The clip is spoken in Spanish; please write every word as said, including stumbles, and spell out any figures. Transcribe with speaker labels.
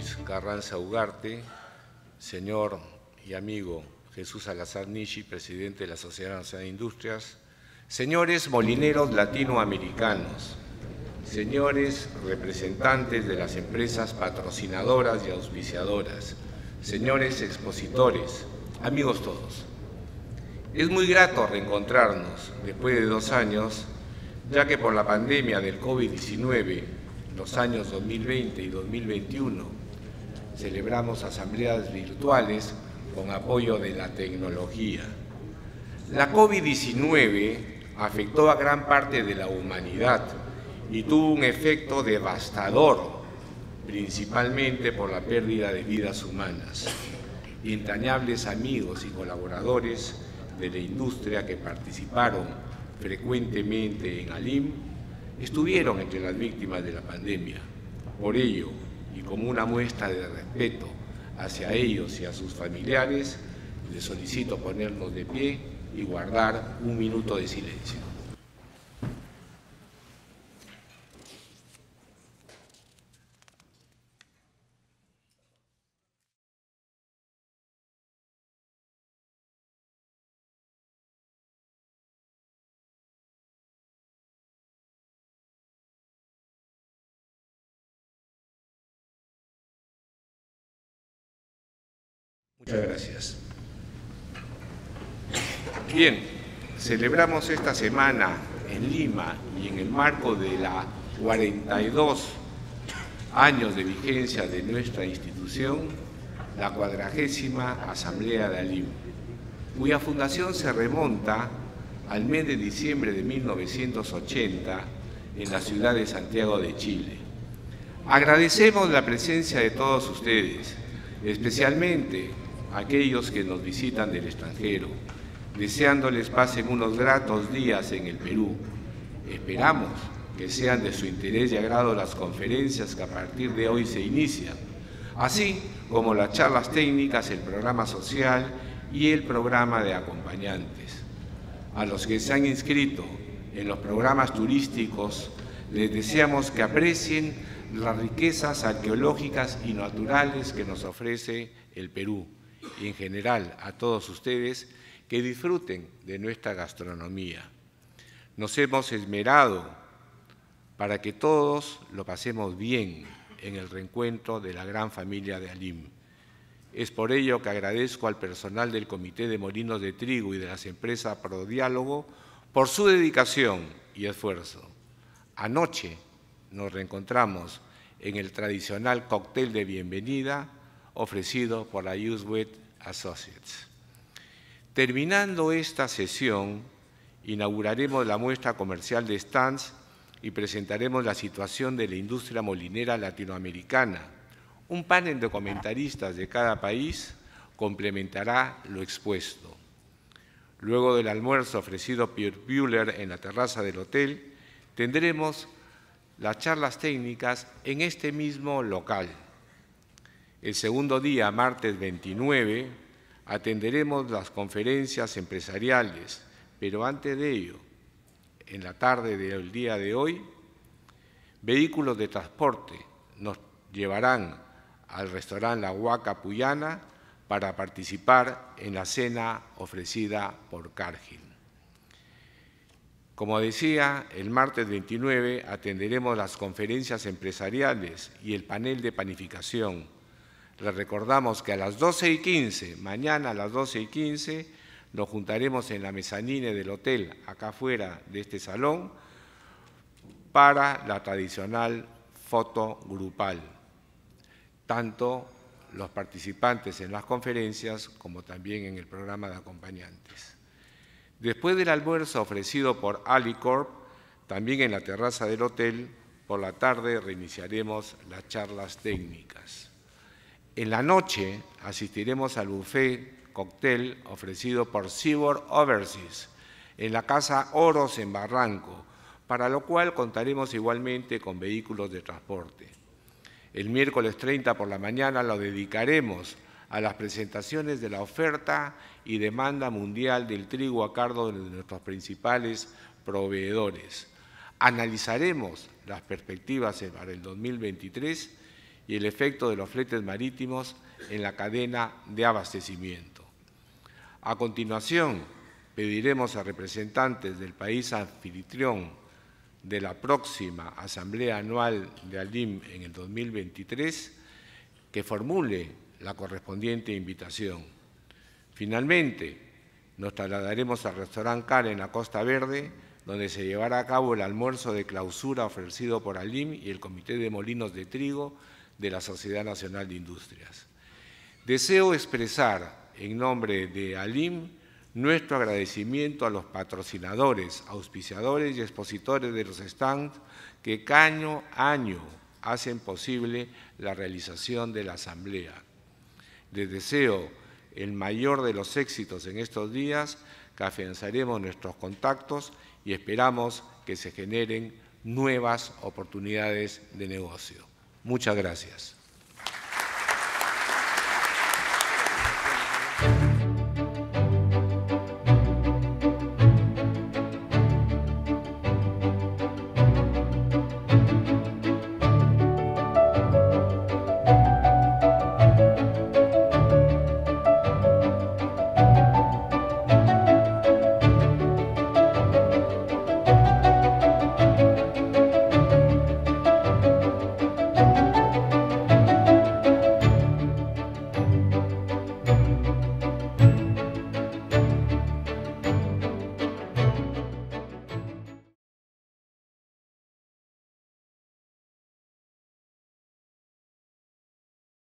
Speaker 1: Luis Carranza Ugarte, señor y amigo Jesús Salazar Nishi, presidente de la Sociedad Nacional de Industrias, señores molineros latinoamericanos, señores representantes de las empresas patrocinadoras y auspiciadoras, señores expositores, amigos todos. Es muy grato reencontrarnos después de dos años, ya que por la pandemia del COVID diecinueve, los años dos mil veinte y dos mil veintiuno, celebramos asambleas virtuales con apoyo de la tecnología. La COVID diecinueve afectó a gran parte de la humanidad y tuvo un efecto devastador, principalmente por la pérdida de vidas humanas. Entrañables amigos y colaboradores de la industria que participaron frecuentemente en ALIM estuvieron entre las víctimas de la pandemia. Por ello, y como una muestra de respeto hacia ellos y a sus familiares, les solicito ponernos de pie y guardar un minuto de silencio. Muchas gracias. Bien, celebramos esta semana en Lima y en el marco de la cuarenta y dos años de vigencia de nuestra institución, la cuadragésima Asamblea de ALIM, cuya fundación se remonta al mes de diciembre de mil novecientos ochenta en la ciudad de Santiago de Chile. Agradecemos la presencia de todos ustedes, especialmente aquellos que nos visitan del extranjero, deseándoles pasen unos gratos días en el Perú. Esperamos que sean de su interés y agrado las conferencias que a partir de hoy se inician, así como las charlas técnicas, el programa social y el programa de acompañantes. A los que se han inscrito en los programas turísticos, les deseamos que aprecien las riquezas arqueológicas y naturales que nos ofrece el Perú, y en general a todos ustedes que disfruten de nuestra gastronomía. Nos hemos esmerado para que todos lo pasemos bien en el reencuentro de la gran familia de ALIM. Es por ello que agradezco al personal del Comité de Molinos de Trigo y de las empresas Prodiálogo por su dedicación y esfuerzo. Anoche nos reencontramos en el tradicional cóctel de bienvenida ofrecido por la Uswed Associates. Terminando esta sesión, inauguraremos la muestra comercial de stands y presentaremos la situación de la industria molinera latinoamericana. Un panel de comentaristas de cada país complementará lo expuesto. Luego del almuerzo ofrecido por Buehler en la terraza del hotel, tendremos las charlas técnicas en este mismo local. El segundo día, martes veintinueve, atenderemos las conferencias empresariales, pero antes de ello, en la tarde del día de hoy, vehículos de transporte nos llevarán al restaurante La Huaca Puyana para participar en la cena ofrecida por Cargill. Como decía, el martes veintinueve atenderemos las conferencias empresariales y el panel de panificación. Les recordamos que a las doce y quince, mañana a las doce y quince, nos juntaremos en la mezanine del hotel, acá afuera de este salón, para la tradicional foto grupal, tanto los participantes en las conferencias como también en el programa de acompañantes. Después del almuerzo ofrecido por Alicorp, también en la terraza del hotel, por la tarde reiniciaremos las charlas técnicas. En la noche asistiremos al buffet cóctel ofrecido por Seaboard Overseas en la Casa Oros en Barranco, para lo cual contaremos igualmente con vehículos de transporte. El miércoles treinta por la mañana lo dedicaremos a las presentaciones de la oferta y demanda mundial del trigo a cargo de nuestros principales proveedores. Analizaremos las perspectivas para el dos mil veintitrés y el efecto de los fletes marítimos en la cadena de abastecimiento. A continuación, pediremos a representantes del país anfitrión de la próxima Asamblea Anual de ALIM en el dos mil veintitrés que formule la correspondiente invitación. Finalmente, nos trasladaremos al restaurante Car en la Costa Verde, donde se llevará a cabo el almuerzo de clausura ofrecido por ALIM y el Comité de Molinos de Trigo de la Sociedad Nacional de Industrias. Deseo expresar en nombre de ALIM nuestro agradecimiento a los patrocinadores, auspiciadores y expositores de los stands que año a año hacen posible la realización de la Asamblea. Les deseo el mayor de los éxitos en estos días, que afianzaremos nuestros contactos y esperamos que se generen nuevas oportunidades de negocio. Muchas gracias.